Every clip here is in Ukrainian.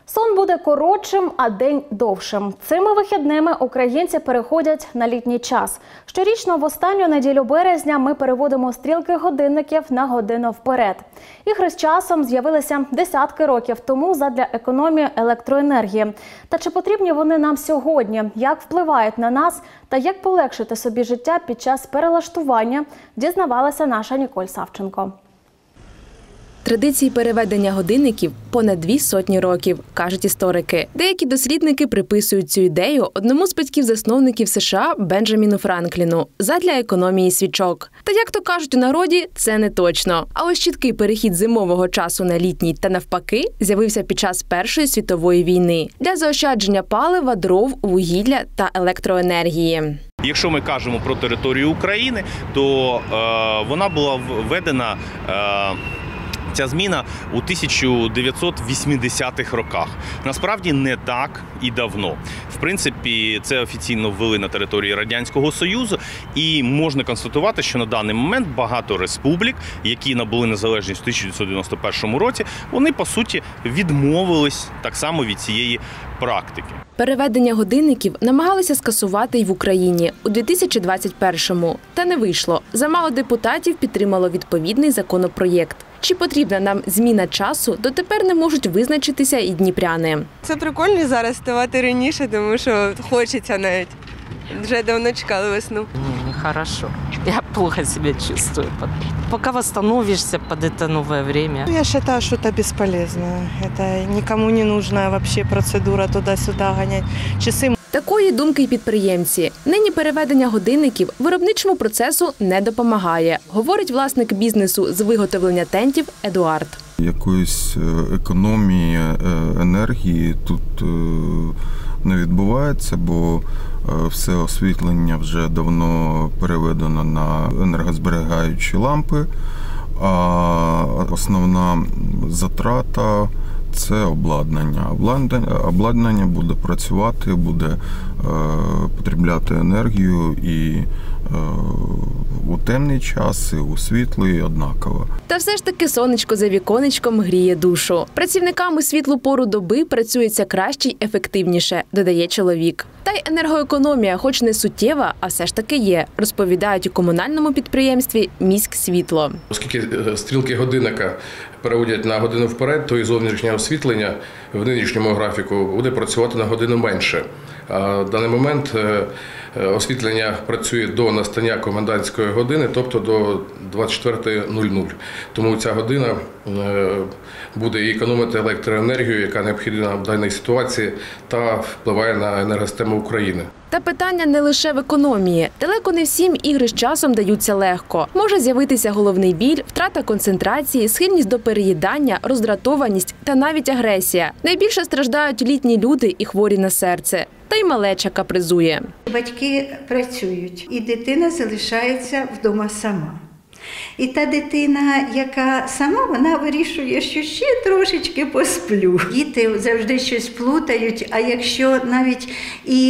Сон буде коротшим, а день довшим. Цими вихідними українці переходять на літній час. Щорічно в останню неділю березня ми переводимо стрілки годинників на годину вперед. Ігри з часом з'явилися десятки років тому задля економії електроенергії. Та чи потрібні вони нам сьогодні? Як впливають на нас? Та як полегшити собі життя під час перелаштування? Дізнавалася наша Ніколь Савченко. Традиції переведення годинників понад 200 років, кажуть історики. Деякі дослідники приписують цю ідею одному з батьків-засновників США Бенджаміну Франкліну задля економії свічок. Та, як то кажуть у народі, це не точно. А ось чіткий перехід зимового часу на літній та навпаки з'явився під час Першої світової війни для заощадження палива, дров, вугілля та електроенергії. Якщо ми кажемо про територію України, то вона була введена ця зміна у 1980-х роках. Насправді не так і давно. В принципі, це офіційно ввели на території Радянського Союзу, і можна констатувати, що на даний момент багато республік, які набули незалежність у 1991 році, вони, по суті, відмовились так само від цієї практики. Переведення годинників намагалися скасувати й в Україні у 2021-му. Та не вийшло. Замало депутатів підтримало відповідний законопроєкт. Чи потрібна нам зміна часу, дотепер не можуть визначитися і дніпряни. Це прикольно зараз вставати раніше, тому що хочеться навіть. Вже давно чекали весну. Нехорошо. Я плохо себя чувствую. Пока восстановишься под это новое время. Я считаю, что это бесполезно. Это никому не нужная вообще процедура туда-сюда гонять часы. Такої думки й підприємці. Нині переведення годинників виробничому процесу не допомагає, говорить власник бізнесу з виготовлення тентів Едуард. Якоїсь економії енергії тут не відбувається, бо все освітлення вже давно переведено на енергозберігаючі лампи, а основна затрата – це обладнання. Обладнання буде працювати, буде потребляти енергію і у темний час, і у світлий однаково. Та все ж таки сонечко за віконечком гріє душу. Працівникам у світлу пору доби працюється краще й ефективніше, додає чоловік. Та й енергоекономія, хоч не суттєва, а все ж таки є, розповідають у комунальному підприємстві «Міськсвітло». Оскільки стрілки годинника переводять на годину вперед, то і зовнішнє освітлення в нинішньому графіку буде працювати на годину менше. А в даний момент освітлення працює до настання комендантської години, тобто до 24:00. Тому ця година буде і економити електроенергію, яка необхідна в даній ситуації, та впливає на енергосистему України. Та питання не лише в економії. Далеко не всім ігри з часом даються легко. Може з'явитися головний біль, втрата концентрації, схильність до переїдання, роздратованість та навіть агресія. Найбільше страждають літні люди і хворі на серце. Та й малеча капризує. Батьки працюють, і дитина залишається вдома сама. І та дитина, яка сама, вона вирішує, що ще трошечки посплю. Діти завжди щось плутають, а якщо навіть і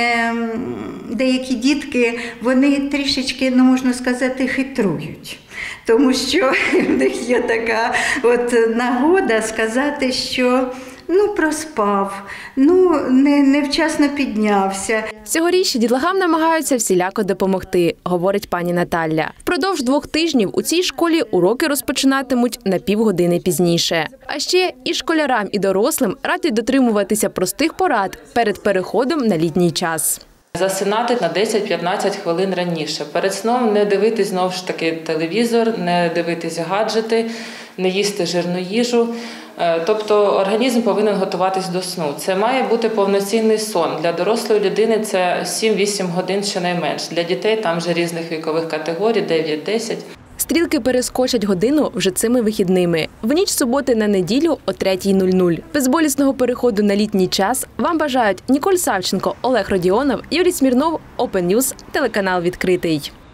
деякі дітки, вони трішечки, можна сказати, хитрують. Тому що в них є така нагода сказати, що проспав, невчасно піднявся. Цьогоріч дітлахам намагаються всіляко допомогти, говорить пані Наталя. Впродовж 2 тижнів у цій школі уроки розпочинатимуть на півгодини пізніше. А ще і школярам, і дорослим радять дотримуватися простих порад перед переходом на літній час. Засинати на 10-15 хвилин раніше. Перед сном не дивитись, знову ж таки, телевізор, не дивитись гаджети, не їсти жирну їжу. Тобто організм повинен готуватись до сну. Це має бути повноцінний сон. Для дорослої людини це 7-8 годин щонайменш. Для дітей там вже різних вікових категорій, 9-10. Стрілки перескочать годину вже цими вихідними. В ніч суботи на неділю о 3:00. Безболісного переходу на літній час вам бажають Ніколь Савченко, Олег Родіонов, Юрій Смірнов, Open News, телеканал «Відкритий».